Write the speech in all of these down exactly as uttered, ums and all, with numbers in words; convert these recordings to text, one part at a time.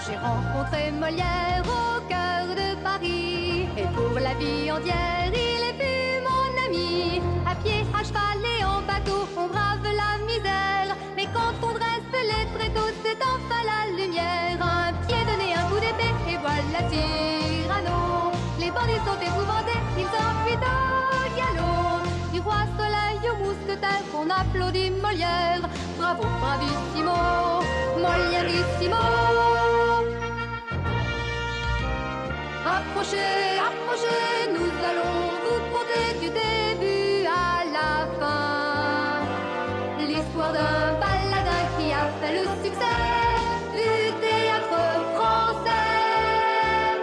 J'ai rencontré Molière au cœur de Paris, et pour la vie entière, il est plus mon ami. À pied, à cheval et en bateau, on brave la misère, mais quand on dresse les tréteaux, c'est enfin la lumière. Un pied donné, un coup d'épée, et voilà Cyrano. Les bandits sont épouvantés, ils s'enfuient au galop. Du roi Soleil au mousquetaire, on applaudit Molière. Bravo, bravissimo, Molièrissimo. Approchez, approchez, nous allons vous conter du début à la fin l'histoire d'un baladin qui a fait le succès du théâtre français.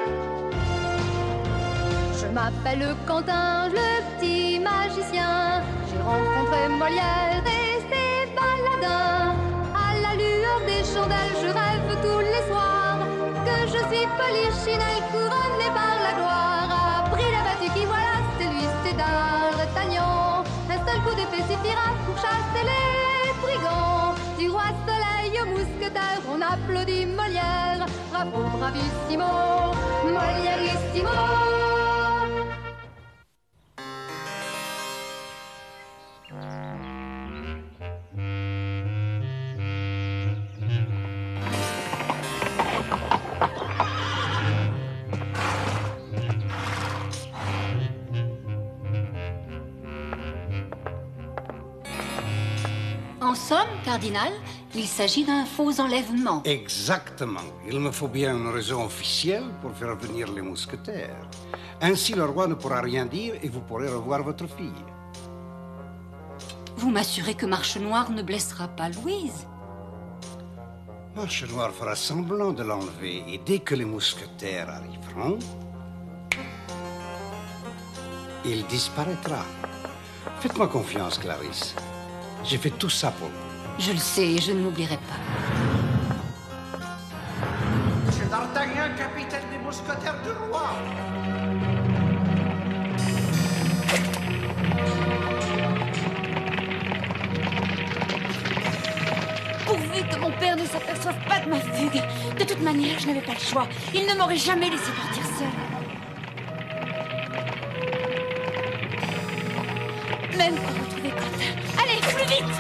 Je m'appelle Quentin, le petit magicien. J'ai rencontré Molière et ses baladins. À la lueur des chandelles, je rêve tous les soirs que je suis Polichinelle, couronnée par la gloire. Après la battue qui voilà, c'est lui, c'est D'Artagnan. Un seul coup d'épée suffira pour chasser les brigands. Du roi Soleil au mousquetaire, on applaudit Molière. Bravo, bravissimo, Molièrissimo. En somme, cardinal, il s'agit d'un faux enlèvement. Exactement. Il me faut bien une raison officielle pour faire venir les mousquetaires. Ainsi, le roi ne pourra rien dire et vous pourrez revoir votre fille. Vous m'assurez que Marche Noire ne blessera pas Louise? Marche Noire fera semblant de l'enlever et dès que les mousquetaires arriveront, il disparaîtra. Faites-moi confiance, Clarisse. J'ai fait tout ça pour vous. Je le sais et je ne l'oublierai pas. Monsieur d'Artagnan, capitaine des mousquetaires du roi. Pourvu que mon père ne s'aperçoive pas de ma fugue. De toute manière, je n'avais pas le choix. Il ne m'aurait jamais laissé partir seul. Même pour retrouver Quentin. Allez, plus vite!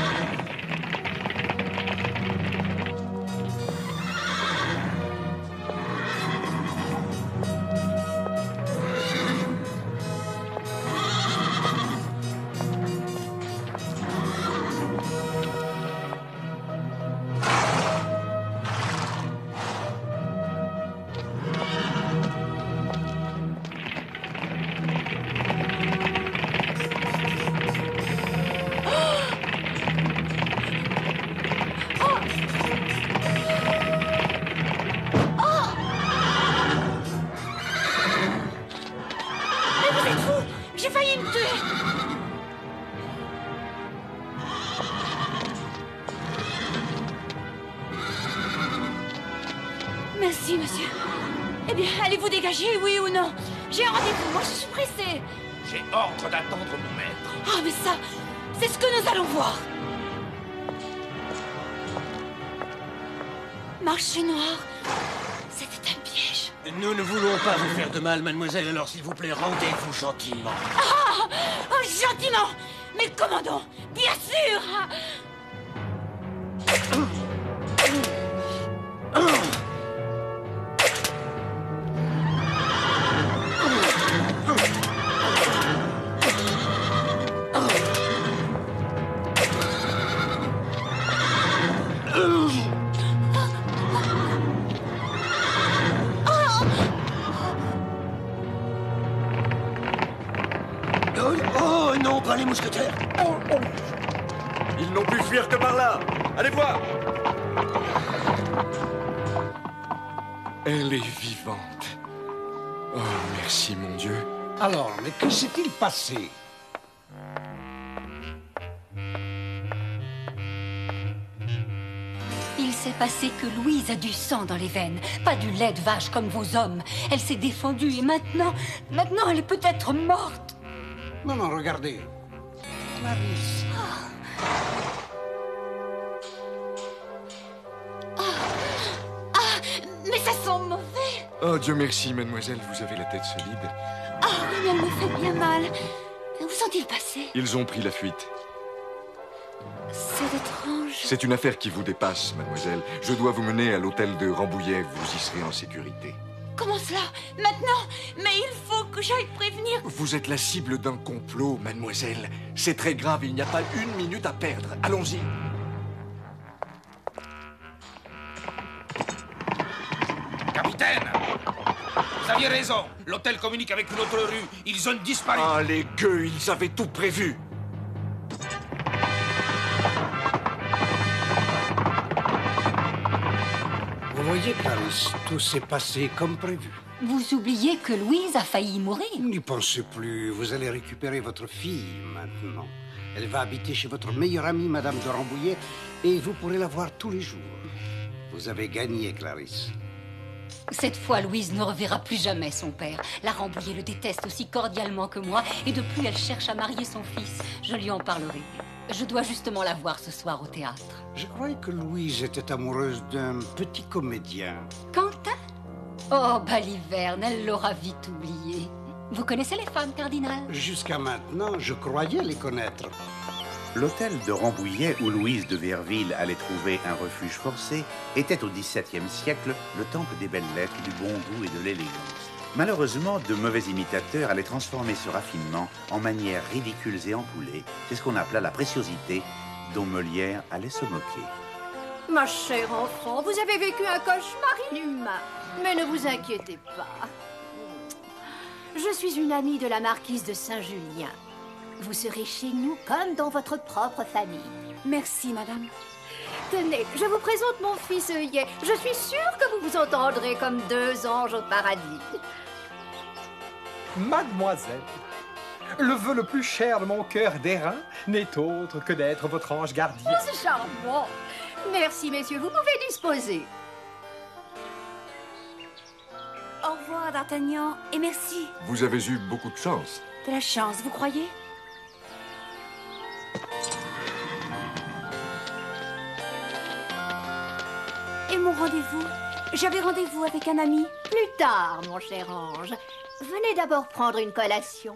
Merci, monsieur. Eh bien, allez-vous dégager, oui ou non? J'ai un rendez-vous, moi je suis pressée. J'ai ordre d'attendre mon maître. Ah, mais ça, c'est ce que nous allons voir. Marche Noire, c'était un piège. Nous ne voulons pas vous faire de mal, mademoiselle, alors s'il vous plaît, rendez-vous gentiment. Ah, oh, gentiment. Mais le commandant, bien sûr. Oh non, pas les mousquetaires. Oh, oh. Ils n'ont pu fuir que par là. Allez voir. Elle est vivante. Oh, merci, mon Dieu. Alors, mais que s'est-il passé? Il s'est passé que Louise a du sang dans les veines, pas du lait de vache comme vos hommes. Elle s'est défendue et maintenant, maintenant elle est peut-être morte. Non, non, regardez. Clarisse. Ah, Oh, Dieu merci, mademoiselle, vous avez la tête solide. Ah oui, mais elle me fait bien mal. Où sont-ils passés? Ils ont pris la fuite. C'est étrange. C'est une affaire qui vous dépasse, mademoiselle. Je dois vous mener à l'hôtel de Rambouillet. Vous y serez en sécurité. Comment cela? Maintenant? Mais il faut que j'aille prévenir... Vous êtes la cible d'un complot, mademoiselle. C'est très grave, il n'y a pas une minute à perdre. Allons-y. Capitaine! Vous aviez raison. L'hôtel communique avec une autre rue. Ils ont disparu. Ah, les gueux, ils avaient tout prévu. Vous voyez, Clarisse, tout s'est passé comme prévu. Vous oubliez que Louise a failli mourir. N'y pensez plus, vous allez récupérer votre fille maintenant. Elle va habiter chez votre meilleure amie, Madame de Rambouillet, et vous pourrez la voir tous les jours. Vous avez gagné, Clarisse. Cette fois, Louise ne reverra plus jamais son père. La Rambouillet le déteste aussi cordialement que moi, et de plus, elle cherche à marier son fils. Je lui en parlerai. Je dois justement la voir ce soir au théâtre. Je croyais que Louise était amoureuse d'un petit comédien. Quentin? Oh, Baliverne, elle l'aura vite oublié. Vous connaissez les femmes, cardinal? Jusqu'à maintenant, je croyais les connaître. L'hôtel de Rambouillet, où Louise de Verville allait trouver un refuge forcé, était au dix-septième siècle le temple des belles lettres, du bon goût et de l'élégance. Malheureusement, de mauvais imitateurs allaient transformer ce raffinement en manières ridicules et empoulées. C'est ce qu'on appela la préciosité, dont Molière allait se moquer. Ma chère enfant, vous avez vécu un cauchemar inhumain. Mais ne vous inquiétez pas. Je suis une amie de la marquise de Saint-Julien. Vous serez chez nous comme dans votre propre famille. Merci, madame. Tenez, je vous présente mon fils œillet. Je suis sûre que vous vous entendrez comme deux anges au paradis. Mademoiselle, le vœu le plus cher de mon cœur d'airain n'est autre que d'être votre ange gardien. Oh, c'est charmant. Merci, messieurs, vous pouvez disposer. Au revoir, D'Artagnan, et merci. Vous avez eu beaucoup de chance. De la chance, vous croyez? Et mon rendez-vous? J'avais rendez-vous avec un ami. Plus tard, mon cher ange. Venez d'abord prendre une collation.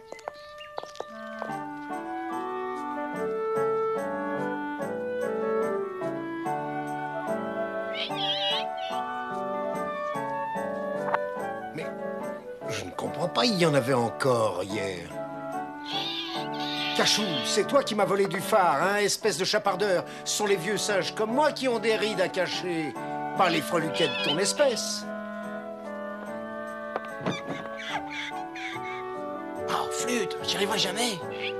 Mais je ne comprends pas, il y en avait encore hier. Cachou, c'est toi qui m'as volé du phare, hein, espèce de chapardeur. Ce sont les vieux sages comme moi qui ont des rides à cacher, pas les freluquettes de ton espèce. Oh, flûte, j'y arriverai jamais.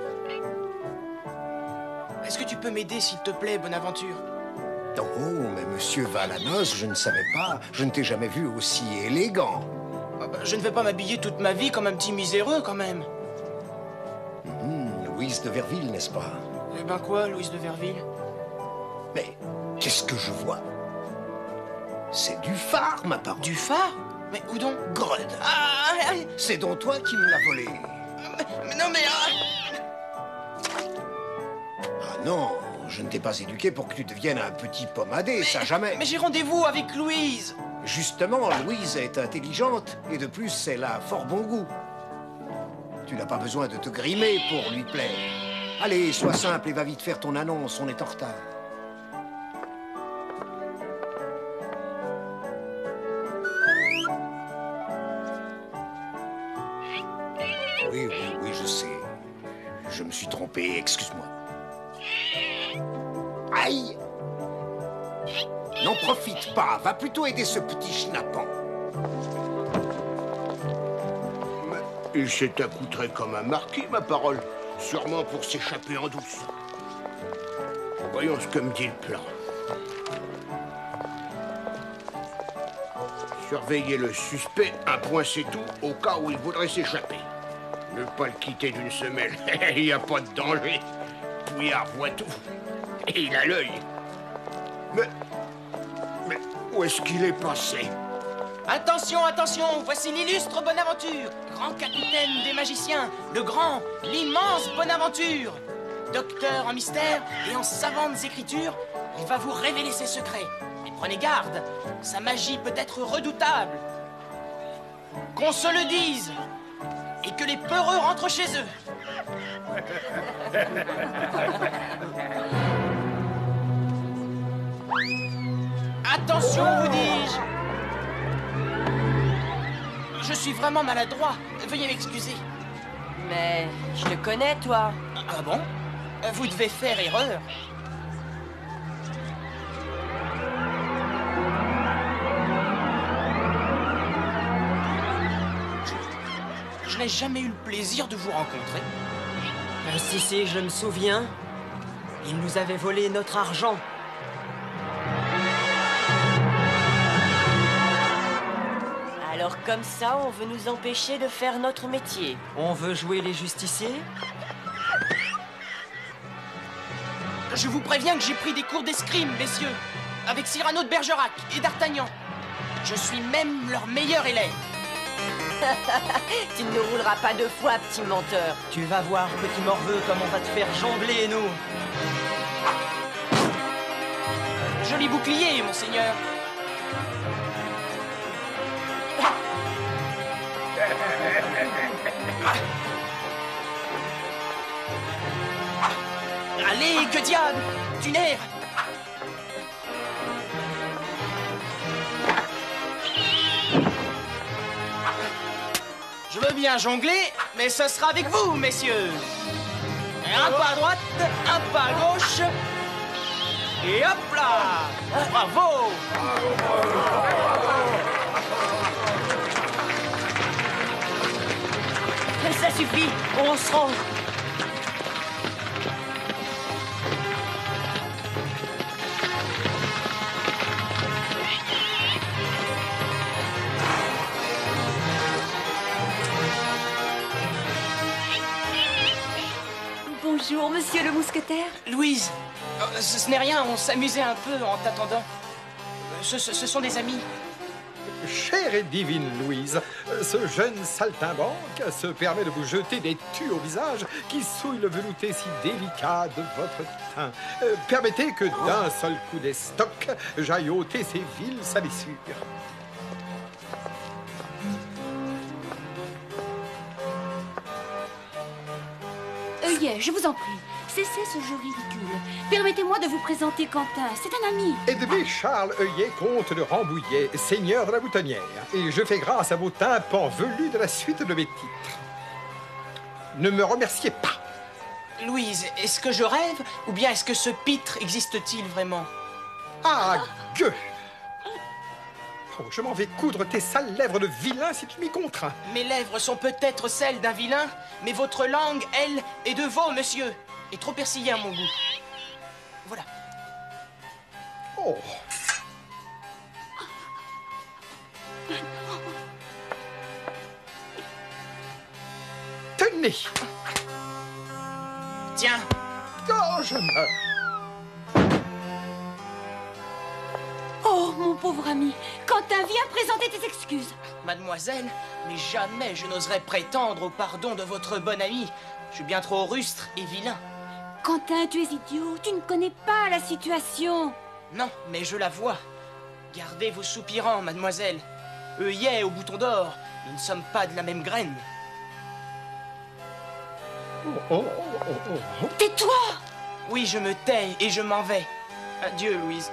Est-ce que tu peux m'aider, s'il te plaît, Bonaventure? Oh, mais monsieur va à la noce, je ne savais pas. Je ne t'ai jamais vu aussi élégant. Oh, bah, je ne vais pas m'habiller toute ma vie comme un petit miséreux, quand même. Mmh, Louise de Verville, n'est-ce pas? Eh ben quoi, Louise de Verville? Mais qu'est-ce que je vois? C'est du phare, ma parole. Du phare? Mais où donc? Grode. Ah, ah, c'est donc toi qui me l'as volé. Mais, mais non, mais... Ah, ah non, je ne t'ai pas éduqué pour que tu deviennes un petit pommadé, mais, ça jamais. Mais j'ai rendez-vous avec Louise. Justement, Louise est intelligente et de plus, elle a fort bon goût. Tu n'as pas besoin de te grimer pour lui plaire. Allez, sois simple et va vite faire ton annonce, on est en retard. Oui, oui, oui, je sais. Je me suis trompé, excuse-moi. Aïe! N'en profite pas, va plutôt aider ce petit schnappant. Mais il s'est accoutré comme un marquis, ma parole. Sûrement pour s'échapper en douce. Voyons ce que me dit le plan. Surveiller le suspect, un point c'est tout, au cas où il voudrait s'échapper. Ne pas le quitter d'une semelle, il n'y a pas de danger. Pouillard voit tout, et il a l'œil. Mais... Mais où est-ce qu'il est passé? Attention, attention, voici l'illustre Bonaventure, grand capitaine des magiciens, le grand, l'immense Bonaventure. Docteur en mystère et en savantes écritures, il va vous révéler ses secrets. Mais prenez garde, sa magie peut être redoutable. Qu'on se le dise. Et que les peureux rentrent chez eux. Attention, vous dis-je. Je suis vraiment maladroit. Veuillez m'excuser. Mais je te connais, toi. Ah bon? Vous devez faire erreur. Je, je n'ai jamais eu le plaisir de vous rencontrer. Euh, si, si, je me souviens. Il nous avait volé notre argent. Alors comme ça, on veut nous empêcher de faire notre métier. On veut jouer les justiciers? Je vous préviens que j'ai pris des cours d'escrime, messieurs, avec Cyrano de Bergerac et d'Artagnan. Je suis même leur meilleur élève. Tu ne nous rouleras pas deux fois, petit menteur. Tu vas voir, petit morveux, comme on va te faire jongler, nous. Joli bouclier, monseigneur. Allez, que diable! Du nerf! Je veux bien jongler, mais ce sera avec vous, messieurs! Un pas à droite, un pas à gauche, et hop là! Bravo! Ça suffit, on se rend. Bonjour, monsieur le mousquetaire. Louise, euh, ce, ce n'est rien, on s'amusait un peu en t'attendant. Ce, ce, ce sont des amis. Chère et divine Louise, ce jeune saltimbanque se permet de vous jeter des tues au visage qui souillent le velouté si délicat de votre teint. Euh, permettez que d'un seul coup d'estoc, j'aille ôter ces viles salissures. Œillet, je vous en prie, cessez ce jeu ridicule. Permettez-moi de vous présenter Quentin, c'est un ami. Edmé Charles Œillet, comte de Rambouillet, seigneur de la Boutonnière. Et je fais grâce à vos tympans velus de la suite de mes titres. Ne me remerciez pas. Louise, est-ce que je rêve ou bien est-ce que ce pitre existe-t-il vraiment? Ah, gueux! Oh, je m'en vais coudre tes sales lèvres de vilain si tu m'y contrains. Mes lèvres sont peut-être celles d'un vilain, mais votre langue, elle, est de veau, monsieur. Et trop persillée à mon goût. Voilà. Oh. Tenez. Tiens. Oh, je meurs. Oh, mon pauvre ami, Quentin, viens présenter tes excuses. Mademoiselle, mais jamais je n'oserais prétendre au pardon de votre bon ami. Je suis bien trop rustre et vilain. Quentin, tu es idiot, tu ne connais pas la situation. Non, mais je la vois. Gardez vos soupirants, mademoiselle. Œillet au bouton d'or, nous ne sommes pas de la même graine. Oh, oh, oh, oh, oh. Tais-toi! Oui, je me tais et je m'en vais. Adieu, Louise.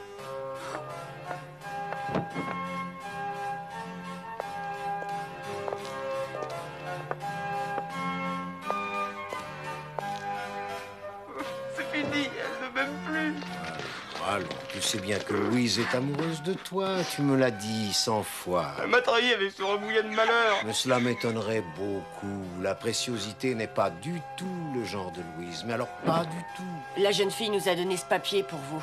Allons, tu sais bien que Louise est amoureuse de toi. Tu me l'as dit cent fois. Elle m'a trahi avec ce rebouillet de malheur. Mais cela m'étonnerait beaucoup. La préciosité n'est pas du tout le genre de Louise. Mais alors, pas du tout. La jeune fille nous a donné ce papier pour vous.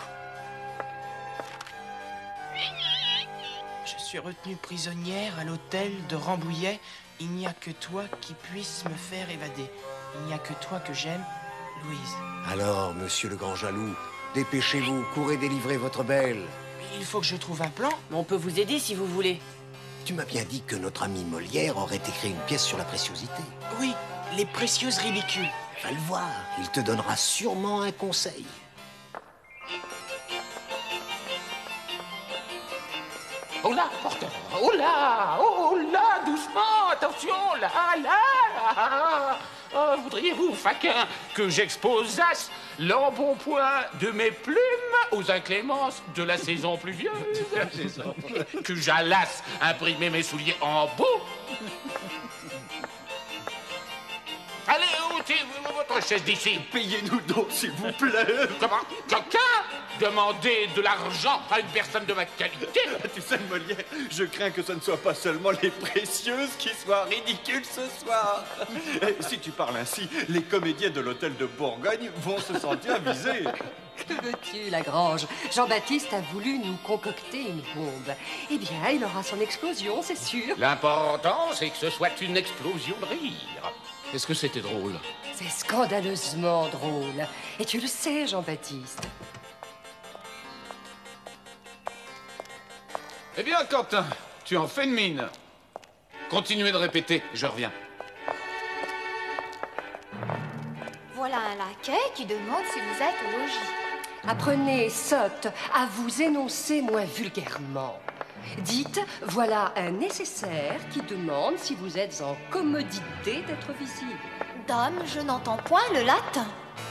Je suis retenue prisonnière à l'hôtel de Rambouillet. Il n'y a que toi qui puisse me faire évader. Il n'y a que toi que j'aime, Louise. Alors, monsieur le grand jaloux, dépêchez-vous, courez délivrer votre belle. Il faut que je trouve un plan. On peut vous aider si vous voulez. Tu m'as bien dit que notre ami Molière aurait écrit une pièce sur la préciosité. Oui, les précieuses ridicules. Va le voir, il te donnera sûrement un conseil. Oh là, porteur! Oh là! Oh là, doucement, attention, là, là. Oh, voudriez-vous, Faquin, que j'exposasse l'embonpoint de mes plumes aux inclémences de la saison pluvieuse? Que j'allasse imprimer mes souliers en bout? Allez, ôtez votre chaise d'ici. Payez-nous donc, s'il vous plaît. Comment? Quelqu'un? Demandez de l'argent à une personne de ma qualité? Tu sais, Molière, je crains que ce ne soit pas seulement les précieuses qui soient ridicules ce soir. Si tu parles ainsi, les comédiens de l'hôtel de Bourgogne vont se sentir visés. Que veux-tu, Lagrange? Jean-Baptiste a voulu nous concocter une bombe. Eh bien, il aura son explosion, c'est sûr. L'important, c'est que ce soit une explosion de rire. Est-ce que c'était drôle? C'est scandaleusement drôle. Et tu le sais, Jean-Baptiste. Eh bien, Quentin, tu en fais une mine. Continuez de répéter, je reviens. Voilà un laquais qui demande si vous êtes au logis. Apprenez, sotte, à vous énoncer moins vulgairement. Dites, voilà un nécessaire qui demande si vous êtes en commodité d'être visible. Dame, je n'entends point le latin.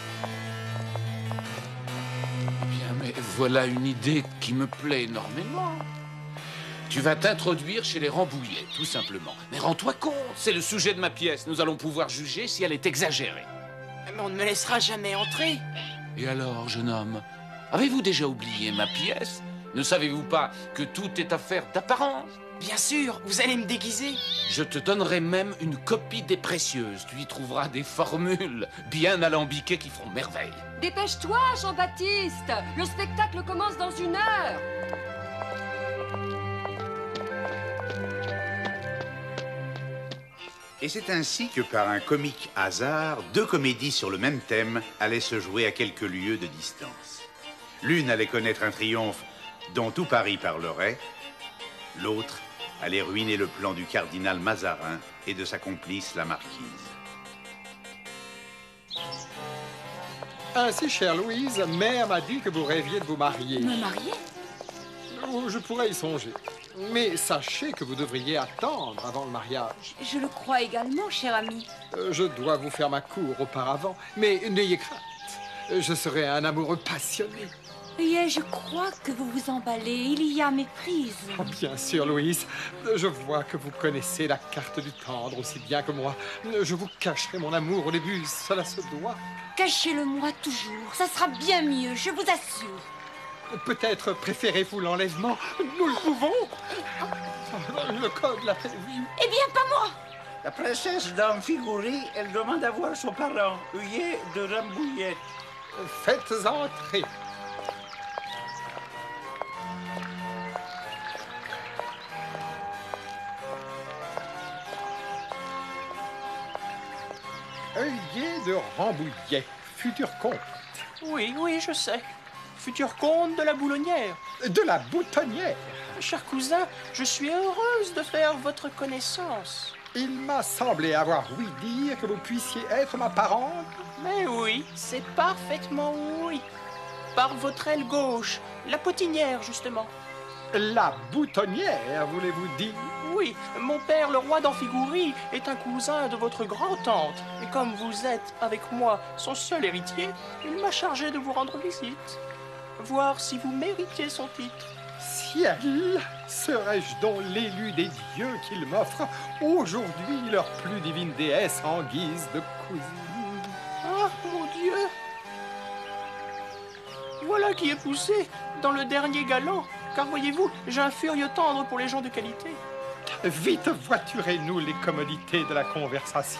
Eh bien, mais voilà une idée qui me plaît énormément. Tu vas t'introduire chez les Rambouillet, tout simplement. Mais rends-toi compte, c'est le sujet de ma pièce. Nous allons pouvoir juger si elle est exagérée. Mais on ne me laissera jamais entrer. Et alors, jeune homme, avez-vous déjà oublié ma pièce? Ne savez-vous pas que tout est affaire d'apparence? Bien sûr, vous allez me déguiser. Je te donnerai même une copie des précieuses. Tu y trouveras des formules bien alambiquées qui feront merveille. Dépêche-toi, Jean-Baptiste. Le spectacle commence dans une heure. Et c'est ainsi que, par un comique hasard, deux comédies sur le même thème allaient se jouer à quelques lieues de distance. L'une allait connaître un triomphe dont tout Paris parlerait, l'autre allait ruiner le plan du cardinal Mazarin et de sa complice, la marquise. Ainsi, chère Louise, mère m'a dit que vous rêviez de vous marier. Me marier? Oh, je pourrais y songer. Mais sachez que vous devriez attendre avant le mariage. Je le crois également, cher ami. Euh, je dois vous faire ma cour auparavant, mais n'ayez crainte. Je serai un amoureux passionné. Et je crois que vous vous emballez. Il y a méprise. Oh, bien sûr, Louise. Je vois que vous connaissez la carte du tendre aussi bien que moi. Je vous cacherai mon amour au début, cela se doit. Cachez-le-moi toujours. Ça sera bien mieux, je vous assure. Peut-être préférez-vous l'enlèvement? Nous le pouvons. Le code l'a prévu. Eh bien, pas moi. La princesse d'Amphigouri, elle demande à voir son parent, Huguet de Rambouillet. Faites entrer. Huguet de Rambouillet, futur comte. Oui, oui, je sais. Futur comte de la Boulonnière. De la Boutonnière. Cher cousin, je suis heureuse de faire votre connaissance. Il m'a semblé avoir ouï dire que vous puissiez être ma parente. Mais oui, c'est parfaitement oui. Par votre aile gauche, la potinière, justement. La Boutonnière, voulez-vous dire? Oui, mon père, le roi d'Amphigouri, est un cousin de votre grand-tante. Et comme vous êtes, avec moi, son seul héritier, il m'a chargé de vous rendre visite. Voir si vous méritez son titre. Ciel, serais-je donc l'élu des dieux qu'il m'offre aujourd'hui leur plus divine déesse en guise de cousine? Ah, mon Dieu! Voilà qui est poussé dans le dernier galant, car voyez-vous, j'ai un furieux tendre pour les gens de qualité. Vite, voiturez-nous les commodités de la conversation.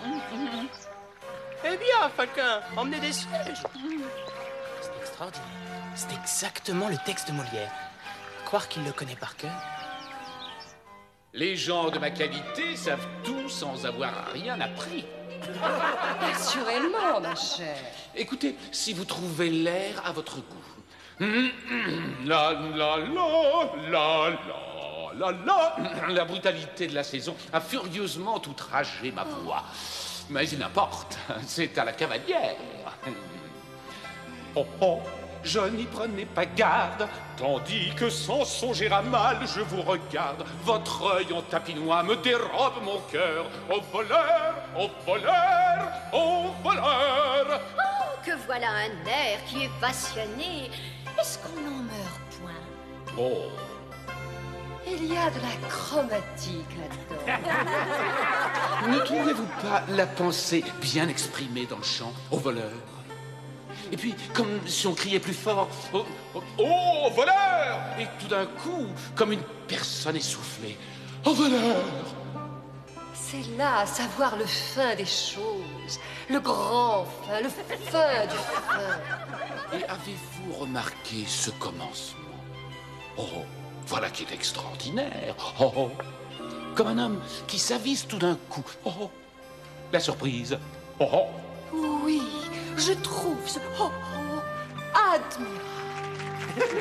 Eh bien, Faquin, emmenez des sièges. C'est extraordinaire. C'est exactement le texte de Molière. Croire qu'il le connaît par cœur. Les gens de ma qualité savent tout sans avoir rien appris. Assurément, ma chère. Écoutez, si vous trouvez l'air à votre goût. La la la la la la la. La brutalité de la saison a furieusement outragé ma voix. Mais il n'importe, c'est à la cavalière. Oh oh, je n'y prenais pas garde, tandis que sans songer à mal, je vous regarde. Votre œil en tapinois me dérobe mon cœur. Au voleur, au voleur, au voleur. Oh, que voilà un air qui est passionné. Est-ce qu'on n'en meurt point? Oh. Il y a de la chromatique là-dedans. Ne trouvez-vous pas la pensée bien exprimée dans le chant, au voleur? Et puis, comme si on criait plus fort, oh, oh, oh, voleur! Et tout d'un coup, comme une personne essoufflée, au voleur! C'est là savoir le fin des choses, le grand fin, le fin du fin. Et avez-vous remarqué ce commencement? Oh, voilà qui est extraordinaire. Oh, oh. Comme un homme qui s'avise tout d'un coup. Oh, oh. La surprise. Oh, oh. Oui, je trouve ce oh, oh, admirable.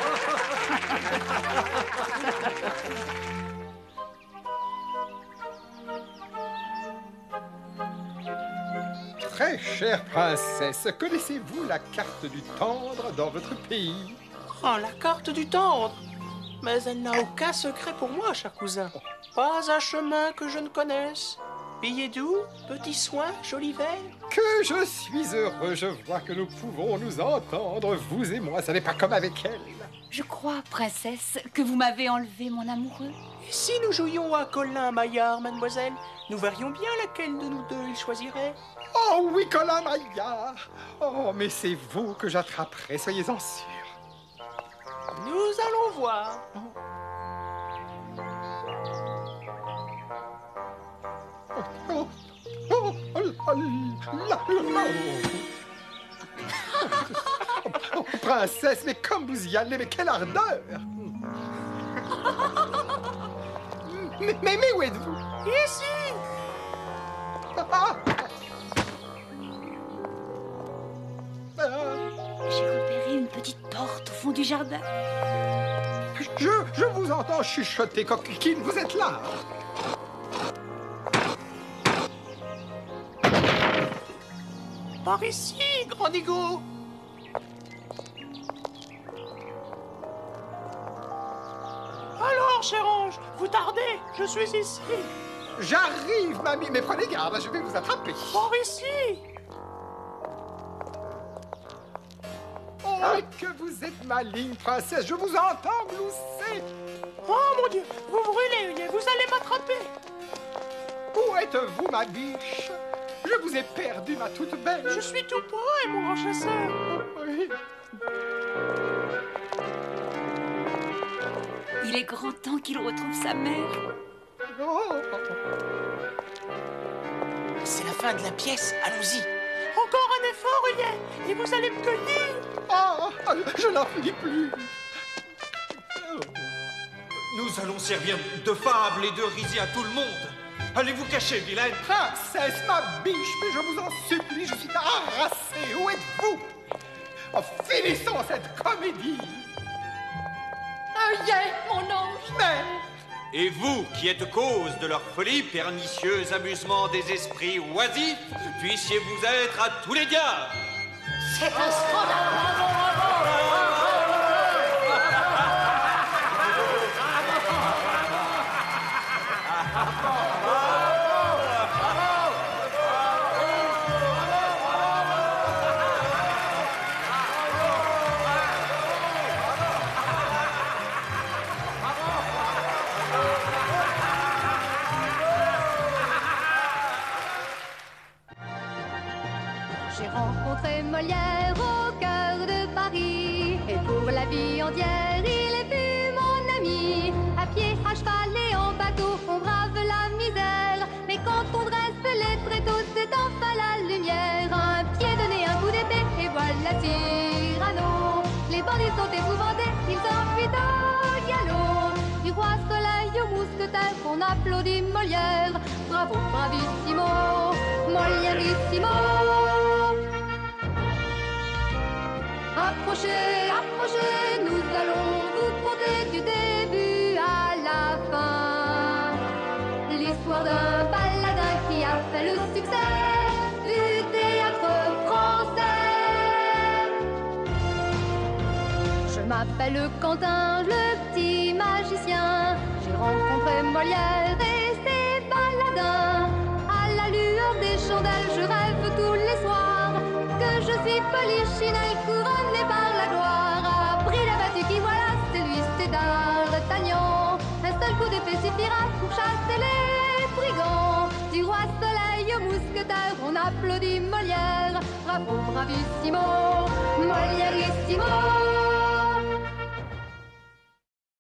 Très chère princesse, connaissez-vous la carte du tendre dans votre pays? Oh, la carte du tendre. Mais elle n'a aucun secret pour moi, cher cousin. Pas un chemin que je ne connaisse. Billet doux, petits soins, joli verre. Que je suis heureux, je vois que nous pouvons nous entendre, vous et moi, ça n'est pas comme avec elle. Je crois, princesse, que vous m'avez enlevé mon amoureux. Et si nous jouions à Colin Maillard, mademoiselle, nous verrions bien laquelle de nous deux il choisirait. Oh oui, Colin Maillard. Oh, mais c'est vous que j'attraperai, soyez-en sûrs. Nous allons voir. Oh, oh, oh, oh, là, là. Oh, princesse, mais comme vous y allez, mais quelle ardeur! Mais, mais, mais où êtes-vous? Ici! Ah. J'ai repéré une petite porte au fond du jardin. Je, je vous entends chuchoter, coquine, vous êtes là. Par ici, grand égo. Alors, cher ange, vous tardez, je suis ici. J'arrive, mamie, mais prenez garde, je vais vous attraper. Par ici. Oh, que vous êtes maligne, princesse, je vous entends glousser. Oh, mon Dieu, vous brûlez, vous allez m'attraper. Où êtes-vous, ma biche? Je vous ai perdu, ma toute belle. Je suis tout prêt, mon grand chasseur. Oui. Il est grand temps qu'il retrouve sa mère. Oh. C'est la fin de la pièce, allons-y. Encore un effort, Huguet, et vous allez me cueillir. Oh, je n'en finis plus. Nous allons servir de fable et de risée à tout le monde. Allez vous cacher, vilaine. Princesse, ma biche, mais je vous en supplie, je suis harassé. Où êtes-vous? Oh, finissons cette comédie. Huguet, mon ange. Mais... Et vous, qui êtes cause de leur folie, pernicieux amusement des esprits oisifs, puissiez vous être à tous les diables. C'est un scandale. J'ai rencontré Molière au cœur de Paris, et pour la vie entière, il est vu mon ami. À pied, à cheval et en bateau, on brave la misère, mais quand on dresse les tréteaux, c'est enfin la lumière. Un pied donné, un coup d'épée, et voilà Cyrano. Les bandits sont épouvantés, ils s'enfuient au galop. Du roi Soleil au mousquetaire, on applaudit Molière. Bravo, bravissimo, Molièrissimo. Approchez, approchez, nous allons vous conter du début à la fin l'histoire d'un baladin qui a fait le succès du théâtre français. m'appelle Quentin, le petit magicien. J'ai rencontré Molière et ses baladins. À la lueur des chandelles, je rêve tous les soirs que je suis polichinelle couronnée par la gloire. Après la battue qui voilà, c'est lui, c'est D'Artagnan. Un seul coup d'épée suffira pour chasser les brigands. Du roi Soleil au mousquetaire, on applaudit Molière. Bravo, bravissimo, Molièrissimo.